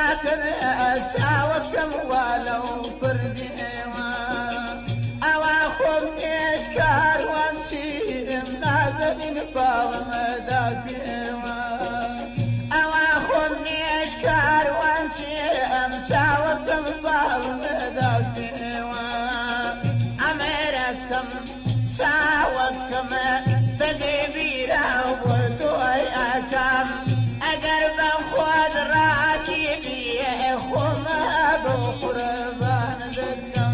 چاوەکەم وا لەو پردێوە ئەوا خۆم پێش کاروان چیم نازەنین باوەمەدا پێوە ئەوا خۆم پێش کاروان چیم چاوەکەم باوەمەدا پێوە ئەمێرەکەم چاوەکەمە بەگێ بیراو بۆ تۆی ئەکەم ئەگەر بە خۆت ڕاستی بیە خۆمە بۆ قوربان دەکەم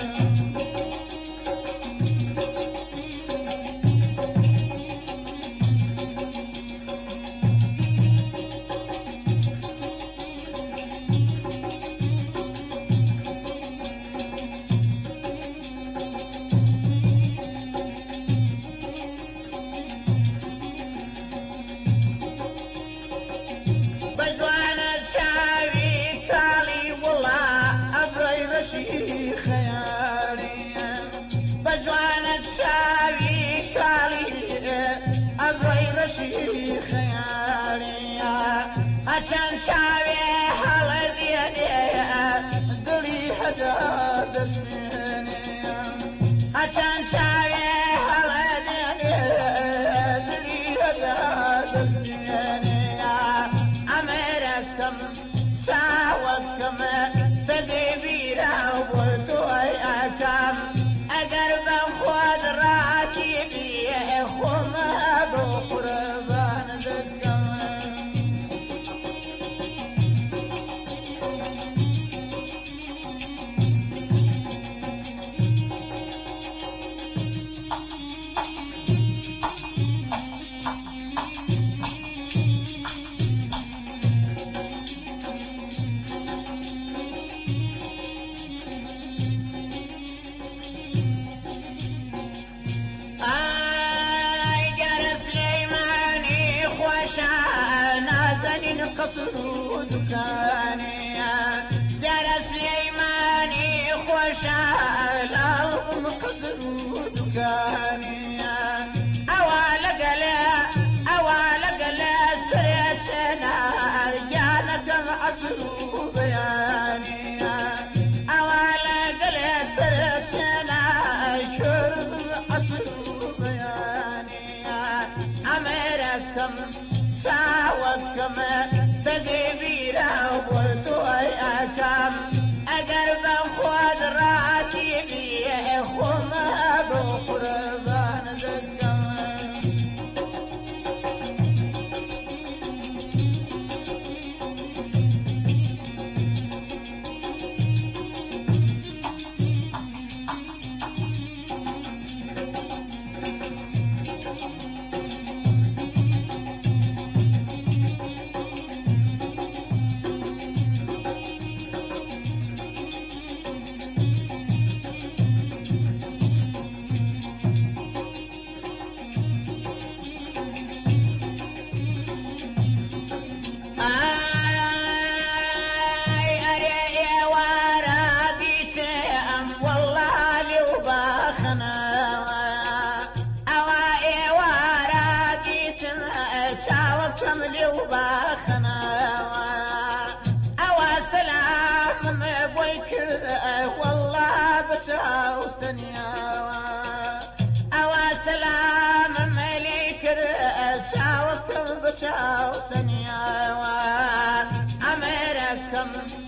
بجوانت شاوی کالی ئەبڕۆی ڕەشی خەیاڵیە هەچەند چاوێ هەڵە دێنێ دڵی هەزار دەستێنێ هەچەند چاوێ هەڵە دێنێ دڵی هەزار دەستێنێ ئەمێرەکەم چاوەکەمە بەگێ بیراو بۆ تۆی ئەکەم ئەگەر بە خۆت ڕاستی بیە خۆمە بۆ قوربان دەکەم قصر دكاني دار سليماني خوشا الأرض قصر دكاني أوالق لا سريتنا رجالك عصر بياني أوالق لا سريتنا شرب عصر بياني أميركم چاوەکەم بەگێ بیراو بۆ تۆی ئەکەم ئەگەر بە خۆت ڕاستی بیە خۆمە بۆ قوربان دەکەم چاوەکەم لێو باخەناوە ئەوا سەلامم بۆی کرد وەڵڵا بە چاو سەنیاوە ئەوا سەلامم لێ کرد چاوەکەم بە چاو سەنیاوە ئەمێرەکەم